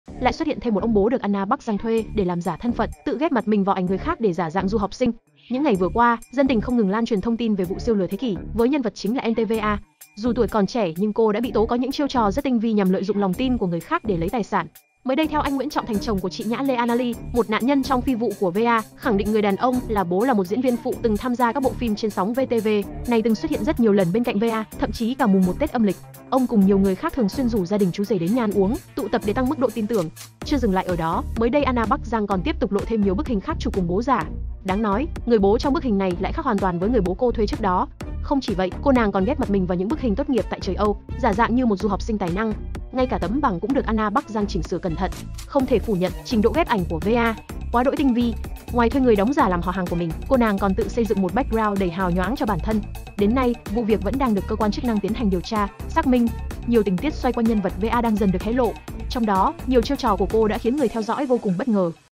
Lại xuất hiện thêm một ông bố được Anna Bắc Giang thuê để làm giả thân phận, tự ghép mặt mình vào ảnh người khác để giả dạng du học sinh. Những ngày vừa qua, dân tình không ngừng lan truyền thông tin về vụ siêu lừa thế kỷ với nhân vật chính là NTVA. Dù tuổi còn trẻ nhưng cô đã bị tố có những chiêu trò rất tinh vi nhằm lợi dụng lòng tin của người khác để lấy tài sản. Mới đây, theo anh Nguyễn Trọng Thành, chồng của chị Nhã Lê Anali, một nạn nhân trong phi vụ của VA, khẳng định người đàn ông là bố là một diễn viên phụ từng tham gia các bộ phim trên sóng VTV, này từng xuất hiện rất nhiều lần bên cạnh VA, thậm chí cả mùng 1 Tết âm lịch. Ông cùng nhiều người khác thường xuyên rủ gia đình chú rể đến nhà ăn uống, tụ tập để tăng mức độ tin tưởng. Chưa dừng lại ở đó, mới đây Anna Bắc Giang còn tiếp tục lộ thêm nhiều bức hình khác chụp cùng bố giả. Đáng nói, người bố trong bức hình này lại khác hoàn toàn với người bố cô thuê trước đó. Không chỉ vậy, cô nàng còn ghép mặt mình vào những bức hình tốt nghiệp tại trời Âu, giả dạng như một du học sinh tài năng. Ngay cả tấm bằng cũng được Anna Bắc Giang chỉnh sửa cẩn thận. Không thể phủ nhận, trình độ ghép ảnh của VA quá đỗi tinh vi. Ngoài thuê người đóng giả làm họ hàng của mình, cô nàng còn tự xây dựng một background đầy hào nhoáng cho bản thân. Đến nay, vụ việc vẫn đang được cơ quan chức năng tiến hành điều tra, xác minh. Nhiều tình tiết xoay quanh nhân vật VA đang dần được hé lộ. Trong đó, nhiều chiêu trò của cô đã khiến người theo dõi vô cùng bất ngờ.